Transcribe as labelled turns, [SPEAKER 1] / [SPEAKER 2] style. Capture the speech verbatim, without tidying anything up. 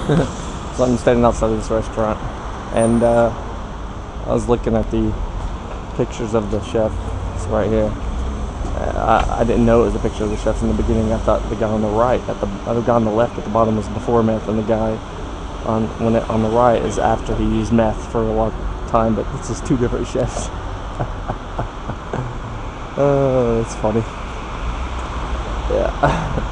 [SPEAKER 1] So I'm standing outside of this restaurant, and uh, I was looking at the pictures of the chef. It's right here. I, I didn't know it was a picture of the chef in the beginning. I thought the guy on the right, at the other guy on the left at the bottom was before meth, and the guy on when it, on the right is after he used meth for a long time. But it's just two different chefs. Oh, it's funny. Yeah.